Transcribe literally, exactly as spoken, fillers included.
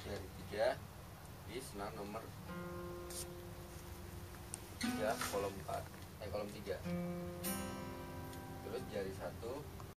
jari tiga di senar nomor tiga kolom empat, eh kolom tiga. Terus jari satu